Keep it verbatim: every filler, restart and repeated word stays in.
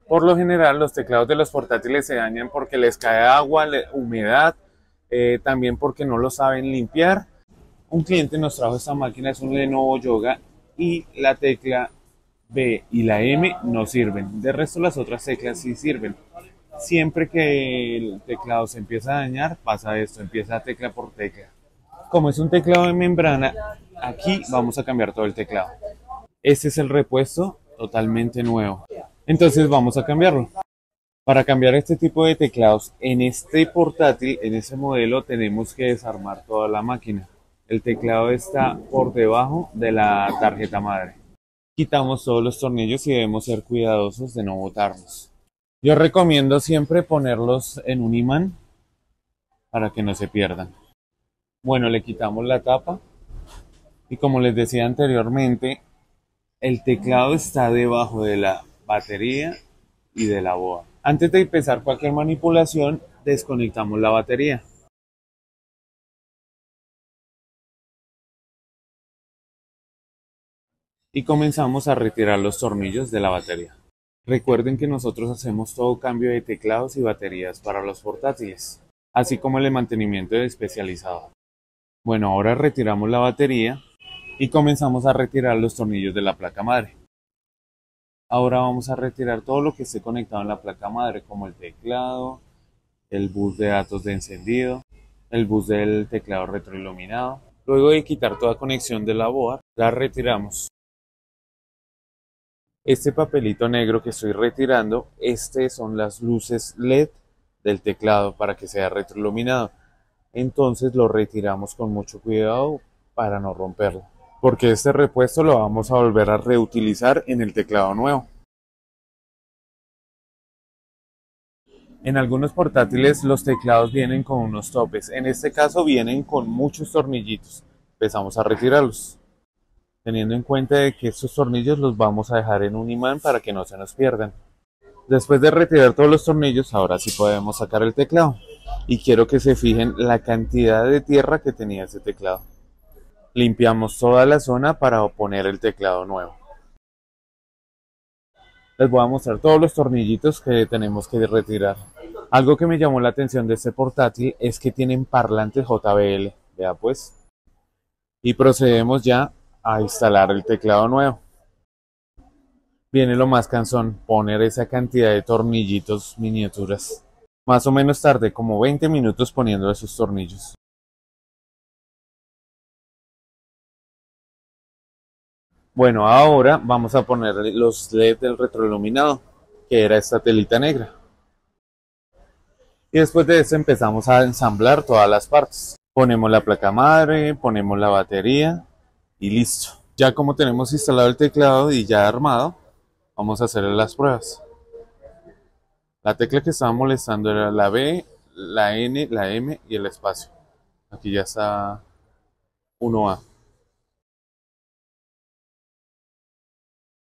Por lo general, los teclados de los portátiles se dañan porque les cae agua, humedad, eh, también porque no lo saben limpiar. Un cliente nos trajo esta máquina, es un Lenovo Yoga, y la tecla B y la M no sirven. De resto, las otras teclas sí sirven. Siempre que el teclado se empieza a dañar, pasa esto, empieza tecla por tecla. Como es un teclado de membrana, aquí vamos a cambiar todo el teclado. Este es el repuesto totalmente nuevo. Entonces vamos a cambiarlo. Para cambiar este tipo de teclados en este portátil, en este modelo, tenemos que desarmar toda la máquina. El teclado está por debajo de la tarjeta madre. Quitamos todos los tornillos y debemos ser cuidadosos de no botarlos. Yo recomiendo siempre ponerlos en un imán para que no se pierdan. Bueno, le quitamos la tapa y como les decía anteriormente, el teclado está debajo de la batería y de la boa. Antes de empezar cualquier manipulación, desconectamos la batería. Y comenzamos a retirar los tornillos de la batería. Recuerden que nosotros hacemos todo cambio de teclados y baterías para los portátiles, así como el mantenimiento especializado. Bueno, ahora retiramos la batería y comenzamos a retirar los tornillos de la placa madre. Ahora vamos a retirar todo lo que esté conectado en la placa madre, como el teclado, el bus de datos de encendido, el bus del teclado retroiluminado. Luego de quitar toda conexión de la board, la retiramos. Este papelito negro que estoy retirando, estas son las luces L E D del teclado para que sea retroiluminado. Entonces lo retiramos con mucho cuidado para no romperlo, porque este repuesto lo vamos a volver a reutilizar en el teclado nuevo. En algunos portátiles los teclados vienen con unos topes, en este caso vienen con muchos tornillitos. Empezamos a retirarlos, teniendo en cuenta de que estos tornillos los vamos a dejar en un imán para que no se nos pierdan. Después de retirar todos los tornillos, ahora sí podemos sacar el teclado. Y quiero que se fijen la cantidad de tierra que tenía ese teclado. Limpiamos toda la zona para poner el teclado nuevo. Les voy a mostrar todos los tornillitos que tenemos que retirar. Algo que me llamó la atención de este portátil es que tienen parlantes J B L. Vea pues. Y procedemos ya a instalar el teclado nuevo. Viene lo más cansón, poner esa cantidad de tornillitos miniaturas. Más o menos tardé como veinte minutos poniendo esos tornillos. Bueno, ahora vamos a poner los L E D del retroiluminado, que era esta telita negra. Y después de eso empezamos a ensamblar todas las partes. Ponemos la placa madre, ponemos la batería y listo. Ya como tenemos instalado el teclado y ya armado, vamos a hacer las pruebas. La tecla que estaba molestando era la B, la N, la M y el espacio. Aquí ya está uno A.